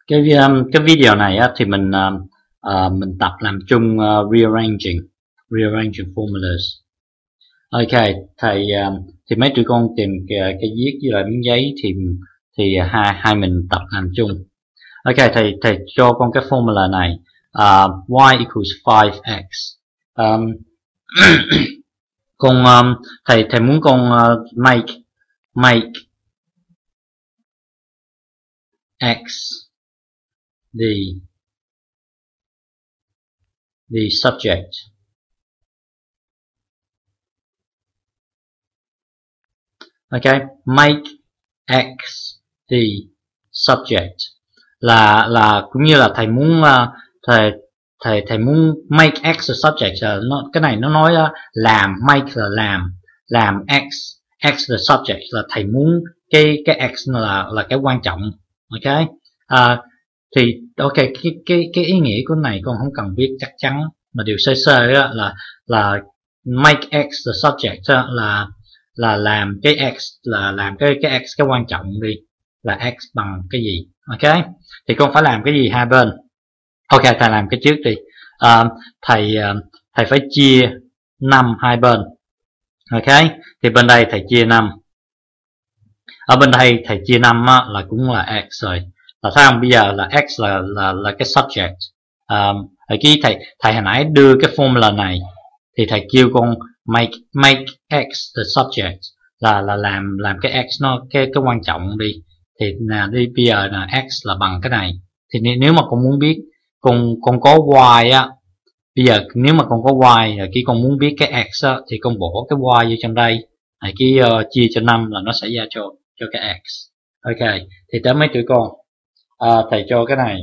Cái video này á, thì mình tập làm chung rearranging formulas. Ok, thì mấy tụi con tìm cái viết với lại miếng giấy thì hai mình tập làm chung. Ok, thầy cho con cái formula này, y equals 5x. Thầy muốn con make x the subject. Okay, make x the subject là cũng như là thầy muốn thầy muốn make x the subject. Cái này nó nói làm, make là làm x the subject là thầy muốn cái x là cái quan trọng. Ok, thì ok, cái ý nghĩa của này con không cần biết chắc chắn, mà điều sơ sơ là make x the subject là làm cái x là làm cái x cái quan trọng đi, là x bằng cái gì. Ok, thì con phải làm cái gì hai bên. Ok, thầy làm cái trước đi. Thầy phải chia 5 hai bên. Ok, thì bên đây thầy chia 5, ở bên đây thầy chia 5 là cũng là x rồi. Là thấy không, bây giờ là x là cái subject. Thầy hồi nãy đưa cái formula này thì thầy kêu con make x the subject là làm cái x nó cái quan trọng đi. Thì đi bây giờ là x là bằng cái này. Thì nếu mà con muốn biết con có y á, bây giờ nếu mà con có y là khi con muốn biết cái x á, thì con bỏ cái y vô trong đây, chia cho 5 là nó sẽ ra cho cái x. Ok, thì tới mấy tụi con, thầy cho cái này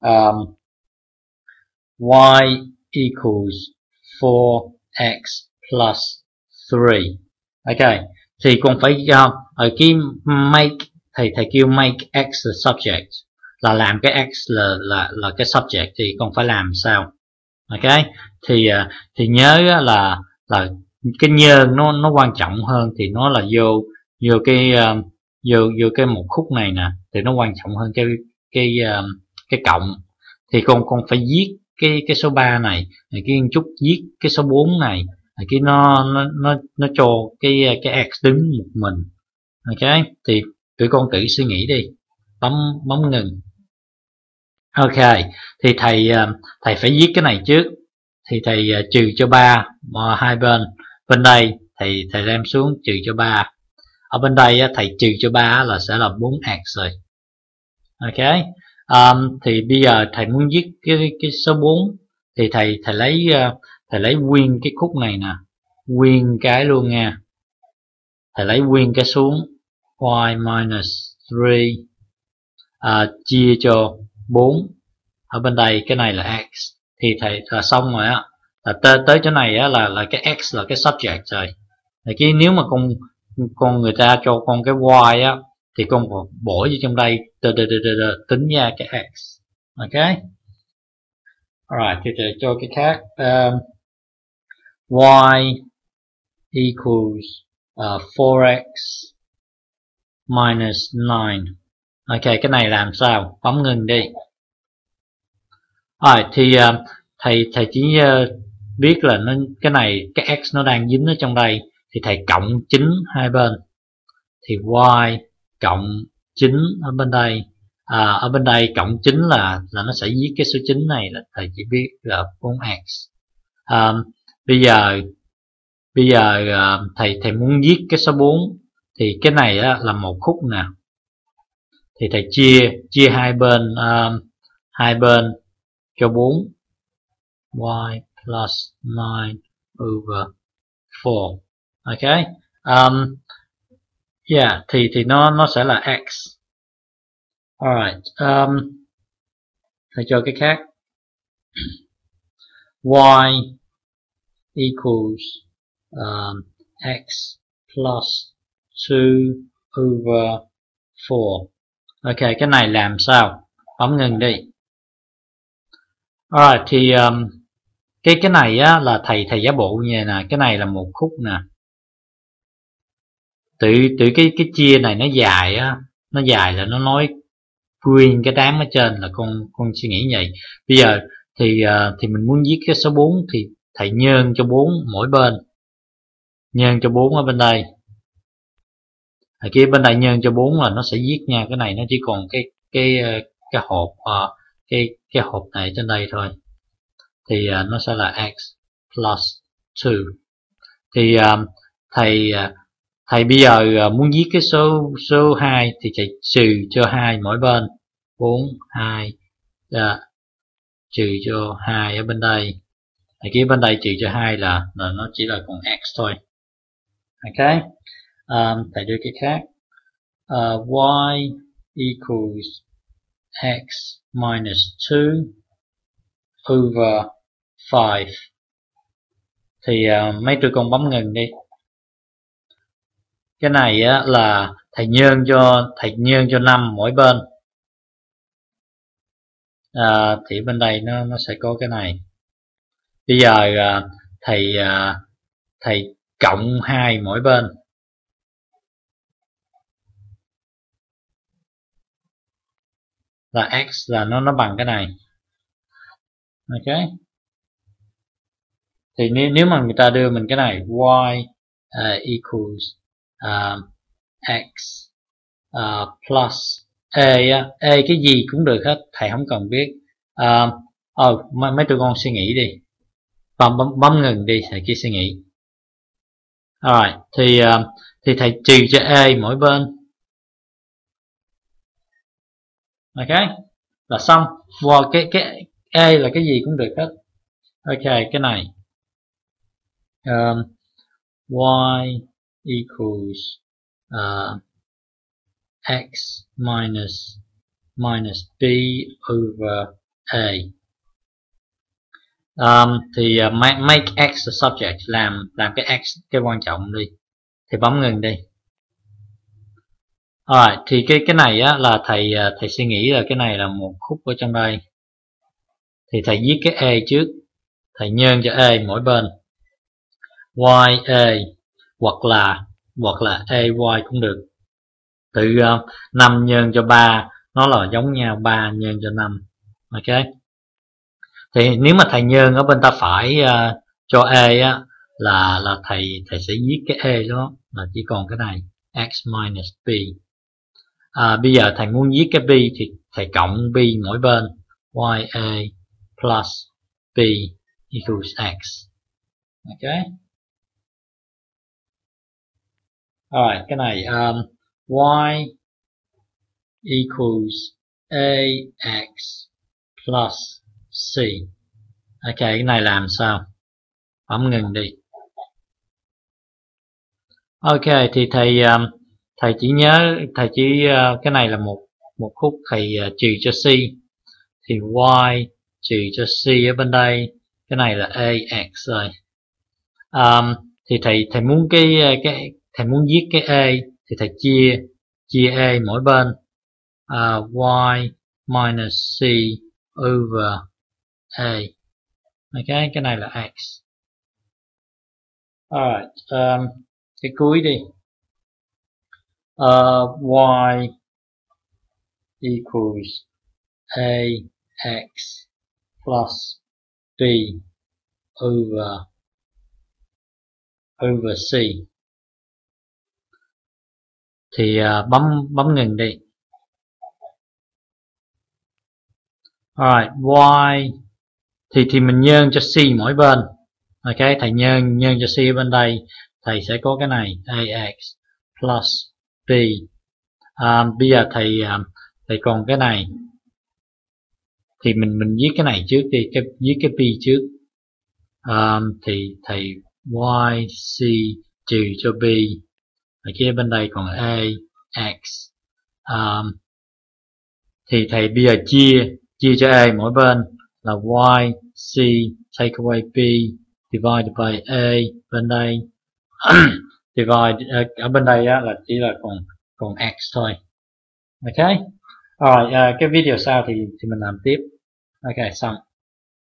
y equals 4x plus 3. Ok, thì con phải ở cái make, thầy kêu make x the subject là làm cái x là cái subject, thì con phải làm sao. Ok, thì nhớ là cái nhân nó quan trọng hơn, thì nó là vô cái một khúc này nè, thì nó quan trọng hơn cái cộng. Thì con phải viết cái số 3 này, cái chút viết cái số 4 này, cái nó cho cái x đứng một mình. Ok, thì tụi con tự suy nghĩ đi, bấm ngừng. Ok, thì thầy phải viết cái này trước. Thì thầy trừ cho 3 hai bên. Bên đây thầy đem xuống trừ cho 3. Ở bên đây thầy trừ cho 3 là sẽ là 4x rồi. Ok, thì bây giờ thầy muốn viết cái số 4 thì thầy lấy nguyên cái khúc này nè, nguyên cái luôn nha. Thầy lấy nguyên cái xuống y minus 3 chia cho 4. Ở bên đây cái này là x, thì thầy là xong rồi á. Tới chỗ này á là cái x là cái subject rồi. Thì nếu mà con người ta cho con cái y á, thì con bỏ vô trong đây tính ra cái x. Ok, alright, thì thầy cho cái khác. Y equals 4x minus 9. Ok, cái này làm sao, bấm ngừng đi. Rồi thì thầy chỉ biết là cái này cái x nó đang dính ở trong đây, thì thầy cộng 9 hai bên, thì y cộng 9 ở bên đây. Ở bên đây cộng 9 là nó sẽ viết cái số 9 này là thầy chỉ biết là 4x. Bây giờ thầy muốn viết cái số 4, thì cái này là một khúc nè, thì thầy chia hai bên cho 4, y plus 9 over 4. Ok, yeah, thì nó sẽ là x. Alright, thầy cho cái khác. Y equals x plus 2 over 4. Ok, cái này làm sao, bấm ngừng đi. Alright, thì cái này á là thầy giả bộ như này nè, cái này là một khúc nè. Tự cái chia này nó dài á, nó dài là nó nói nguyên cái đám ở trên là con suy nghĩ vậy. Bây giờ thì mình muốn viết cái số 4 thì thầy nhân cho 4 mỗi bên, nhân cho 4 ở bên đây, ở kia bên đây nhân cho 4 là nó sẽ viết nha. Cái này nó chỉ còn cái hộp cái hộp này trên đây thôi, thì nó sẽ là x plus 2. Thì thầy bây giờ muốn viết cái số 2 thì thầy trừ cho 2 mỗi bên, 4 2 trừ cho 2 ở bên đây. Ở kia bên đây trừ cho 2 là nó chỉ là còn x thôi. Ok. Thầy đưa cái khác. Y equals x minus 2 over 5. Thì mấy tụi con bấm ngừng đi. Cái này á là thầy nhân cho 5 mỗi bên. Thì bên đây nó sẽ có cái này. Bây giờ thầy cộng 2 mỗi bên. Là x là nó bằng cái này. Ok. Thì nếu mà người ta đưa mình cái này y equals x plus a cái gì cũng được hết, thầy không cần biết. Mấy tụi con suy nghĩ đi, bấm ngừng đi, thầy kia suy nghĩ. Alright, thì thầy trừ cho a mỗi bên. Ok, là xong. Cái a là cái gì cũng được hết. Ok, cái này y equals x minus b over a. Thì make x the subject, làm cái x cái quan trọng đi, thì bấm ngừng đi. Thì cái này á là thầy suy nghĩ là cái này là một khúc ở trong đây, thì thầy viết cái a trước, thầy nhân cho a mỗi bên, y a hoặc là a y cũng được. Từ 5 nhân cho 3 nó là giống nhau, 3 nhân cho 5. Ok. Thì nếu mà thầy nhân ở bên ta phải cho a á là thầy sẽ viết cái a đó là chỉ còn cái này x minus b. Bây giờ thầy muốn viết cái b thì thầy cộng b mỗi bên, y a plus b equals x. Ok. Alright, cái này y equals ax plus c. Ok, cái này làm sao? Bấm ngừng đi. Ok, thì thầy chỉ nhớ, cái này là một khúc thầy trừ cho c, thì y trừ cho c ở bên đây, cái này là ax rồi. Thì thầy muốn thầy muốn viết cái a thì thầy chia a mỗi bên, y minus c over a. Ok, cái này là x. Alright, cái cuối đi. Y equals ax plus b over c. Thì bấm ngừng đi. Alright, y thì mình nhân cho c mỗi bên. Ok, thầy nhân cho c ở bên đây, thầy sẽ có cái này ax plus b. Bây giờ thầy còn cái này, thì mình viết cái này trước đi, viết cái b trước. Thì thầy yc trừ cho b, ở kia bên đây còn ax. Thì thầy bây giờ chia cho a mỗi bên là yc take away b divided by a bên đây. Divide ở bên đây á, là chỉ là còn x thôi. Ok. Rồi cái video sau thì mình làm tiếp. Ok, xong.